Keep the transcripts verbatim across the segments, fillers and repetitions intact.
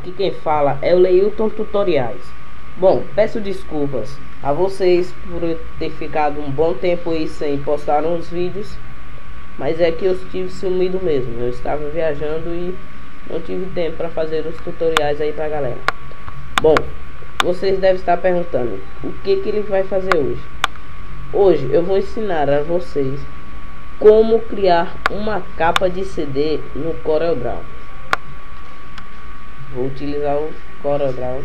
Aqui quem fala é o Leilton Tutoriais. Bom, peço desculpas a vocês por ter ficado um bom tempo aí sem postar uns vídeos, mas é que eu estive sumido mesmo. Eu estava viajando e não tive tempo para fazer os tutoriais aí pra galera. Bom, vocês devem estar perguntando o que que ele vai fazer hoje. Hoje eu vou ensinar a vocês como criar uma capa de C D no CorelDRAW. Vou utilizar o CorelDRAW.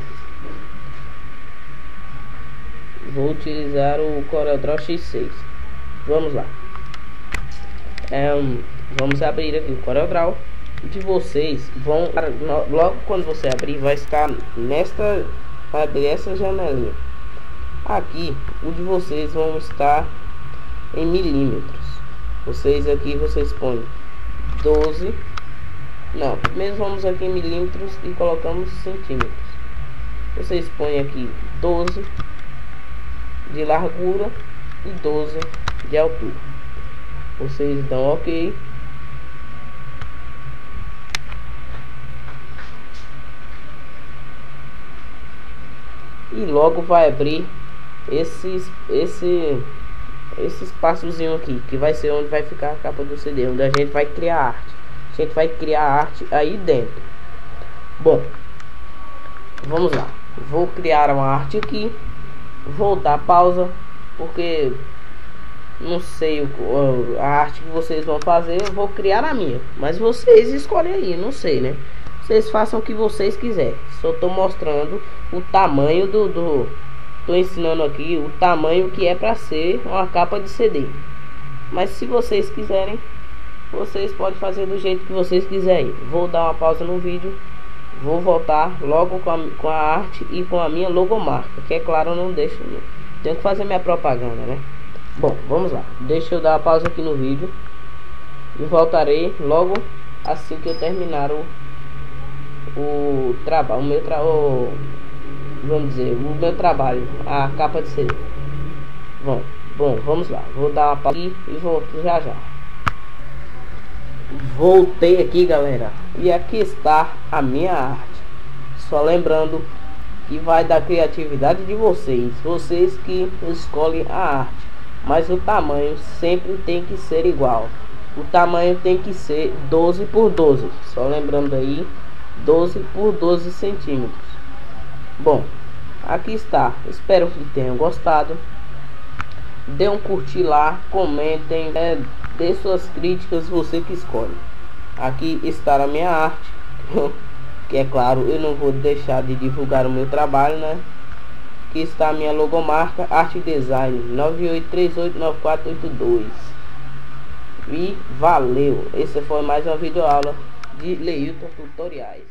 Vou utilizar o CorelDRAW X seis. Vamos lá. É, vamos abrir aqui o CorelDRAW. De vocês vão, logo quando você abrir, vai estar nesta, vai abrir essa janelinha. Aqui o de vocês vão estar em milímetros. Vocês aqui vocês põem doze. Não, primeiro vamos aqui em milímetros e colocamos centímetros. Vocês põem aqui doze de largura e doze de altura. Vocês dão OK. E logo vai abrir esses esse esse espaçozinho aqui, que vai ser onde vai ficar a capa do C D, onde a gente vai criar arte. A gente vai criar arte aí dentro. Bom, vamos lá. Vou criar uma arte aqui. Vou dar pausa porque não sei o, a arte que vocês vão fazer. Eu vou criar a minha, mas vocês escolhem aí, não sei, né? Vocês façam o que vocês quiserem. Só tô mostrando o tamanho do, do tô ensinando aqui o tamanho que é para ser uma capa de C D. Mas se vocês quiserem, vocês podem fazer do jeito que vocês quiserem. Vou dar uma pausa no vídeo. Vou voltar logo com a, com a arte e com a minha logomarca, que é claro, eu não deixo, não, tenho que fazer minha propaganda, né? Bom, vamos lá. Deixa eu dar uma pausa aqui no vídeo e voltarei logo assim que eu terminar o o trabalho, o meu trabalho, vamos dizer, o meu trabalho, a capa de C D. Bom, bom, vamos lá. Vou dar uma pausa aqui e volto já já. Voltei aqui, galera, e aqui está a minha arte. Só lembrando que vai da criatividade de vocês, vocês que escolhem a arte, mas o tamanho sempre tem que ser igual. O tamanho tem que ser doze por doze. Só lembrando aí, doze por doze centímetros. Bom, aqui está. Espero que tenham gostado. Dê um curtir lá, comentem, é, dê suas críticas, você que escolhe. Aqui está a minha arte, que é claro, eu não vou deixar de divulgar o meu trabalho, né? Aqui está a minha logomarca, Arte Design nove oito três oito nove quatro oito dois. E valeu! Esse foi mais uma videoaula de Leilton Tutoriais.